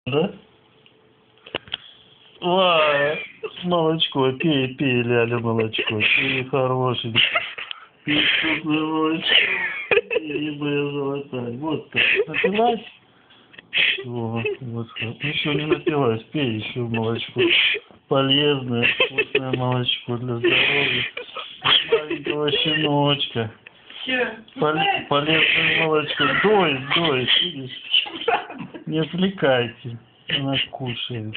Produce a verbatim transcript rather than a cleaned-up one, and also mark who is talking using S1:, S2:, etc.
S1: Да? Ой, молочко, пей, пей, Ляля, молочко, пей, хороший. Пей вкусное молочко, пей, моя золотая. Вот так. Напилась? Вот, вот. Еще не напилась, пей еще молочко. Полезное, вкусное молочко для здоровья. Маленького щеночка. Пол полезное молочко. Дой, дой, видишь? Не отвлекайте. Она кушает.